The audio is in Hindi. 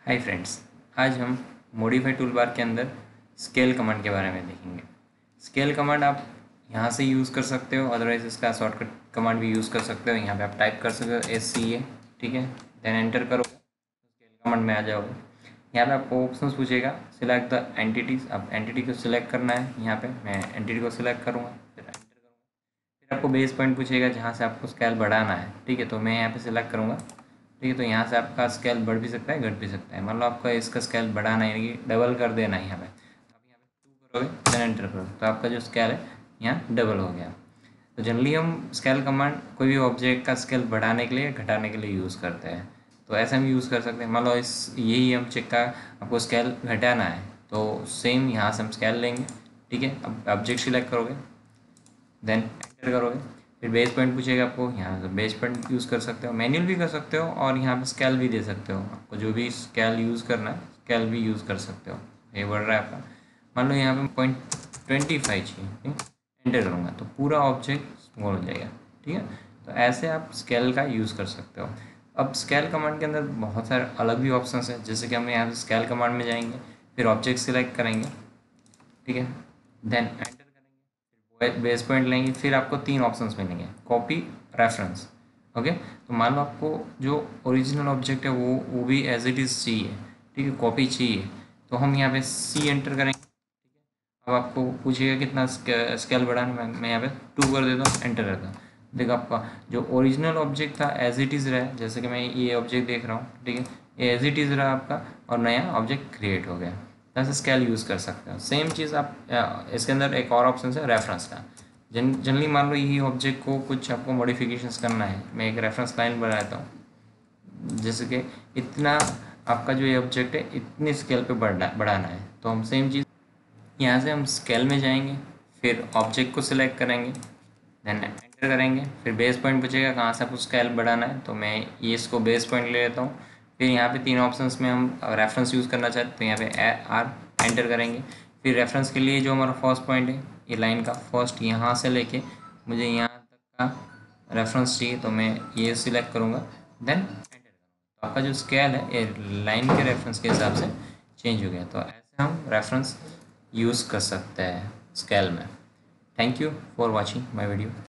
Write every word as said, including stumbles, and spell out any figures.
हाय फ्रेंड्स, आज हम मॉडिफाई टूलबार के अंदर स्केल कमांड के बारे में देखेंगे। स्केल कमांड आप यहाँ से यूज़ कर सकते हो, अदरवाइज इसका शॉर्टकट कमांड भी यूज़ कर सकते हो। यहाँ पे आप टाइप कर सकते हो एस सी ए, ठीक है, देन एंटर करो, स्केल कमांड में आ जाओगे। यहाँ पे आपको ऑप्शंस पूछेगा, सिलेक्ट द एंटिटीज़। अब एंटिटी को सिलेक्ट करना है। यहाँ पे मैं एंटिटी को सिलेक्ट करूँगा, फिर एंटर करूँगा। फिर आपको बेस पॉइंट पूछेगा जहाँ से आपको स्केल बढ़ाना है, ठीक है, तो मैं यहाँ पे सिलेक्ट करूँगा। ठीक है, तो यहाँ से आपका स्केल बढ़ भी सकता है, घट भी सकता है। मान लो आपका इसका स्केल बढ़ाना है, यानी कि डबल कर देना है यहाँ पे, आप यहाँ पे टू करोगे, देन एंटर करोगे, तो आपका जो स्केल है यहाँ डबल हो गया। तो जनरली हम स्केल कमांड कोई भी ऑब्जेक्ट का स्केल बढ़ाने के लिए, घटाने के लिए यूज़ करते हैं। तो ऐसे हम यूज़ कर सकते हैं। मान लो इस यही हम चेक का आपको स्केल घटाना है, तो सेम यहाँ से हम स्केल लेंगे, ठीक है। अब ऑब्जेक्ट सिलेक्ट करोगे, देन एंटर करोगे, फिर बेस पॉइंट पूछेगा आपको, यहाँ से बेस पॉइंट यूज़ कर सकते हो, मैनुअल भी कर सकते हो, और यहाँ पे स्केल भी दे सकते हो। आपको जो भी स्केल यूज़ करना है, स्केल भी यूज़ कर सकते हो। ये बढ़ रहा है आपका, मान लो यहाँ पे पॉइंट ट्वेंटी फाइव चाहिए, ठीक है, एंटर करूँगा तो पूरा ऑब्जेक्ट स्मॉल हो जाएगा, ठीक है। तो ऐसे आप स्केल का यूज़ कर सकते हो। अब स्केल कमांड के अंदर बहुत सारे अलग भी ऑप्शन है, जैसे कि हम यहाँ से स्केल कमांड में जाएंगे, फिर ऑब्जेक्ट सिलेक्ट करेंगे, ठीक है, देन एंटर करेंगे, बेस पॉइंट लेंगे, फिर आपको तीन ऑप्शंस मिलेंगे, कॉपी, रेफरेंस। ओके, तो मान लो आपको जो ओरिजिनल ऑब्जेक्ट है वो वो भी एज इट इज़ चाहिए, ठीक है, कॉपी चाहिए, तो हम यहाँ पे सी एंटर करेंगे, ठीक है। अब आपको पूछेगा कितना स्केल बढ़ाना है, मैं यहाँ पे टू कर देता हूँ, एंटर करता हूँ। देखो आपका जो ओरिजिनल ऑब्जेक्ट था एज इट इज़ रहा, जैसे कि मैं ये ऑब्जेक्ट देख रहा हूँ, ठीक है, ये एज इट इज़ रहा आपका, और नया ऑब्जेक्ट क्रिएट हो गया। जैसे स्केल यूज़ कर सकते हो। सेम चीज़ आप आ, इसके अंदर एक और ऑप्शन है रेफरेंस का। जन जनरली मान लो यही ऑब्जेक्ट को कुछ आपको मॉडिफिकेशंस करना है, मैं एक रेफरेंस लाइन बनाता हूँ, जैसे कि इतना आपका जो ये ऑब्जेक्ट है इतनी स्केल पे बढ़ा बढ़ाना है, तो हम सेम चीज़ यहाँ से हम स्केल में जाएंगे, फिर ऑब्जेक्ट को सिलेक्ट करेंगे, देन एंटर करेंगे, फिर बेस पॉइंट पूछेगा कहाँ से आपको स्केल बढ़ाना है, तो मैं ये इसको बेस पॉइंट ले लेता हूँ। फिर यहाँ पे तीन ऑप्शंस में हम रेफरेंस यूज़ करना चाहते हैं, तो यहाँ पे आर एंटर करेंगे। फिर रेफरेंस के लिए जो हमारा फर्स्ट पॉइंट है, ये लाइन का फर्स्ट यहाँ से लेके मुझे यहाँ तक का रेफरेंस चाहिए, तो मैं ये सिलेक्ट करूँगा, देन एंटर करूँगा। तो आपका जो स्केल है ये लाइन के रेफरेंस के हिसाब से चेंज हो गया। तो ऐसे हम रेफरेंस यूज़ कर सकते हैं स्केल में। Thank you for watching my video.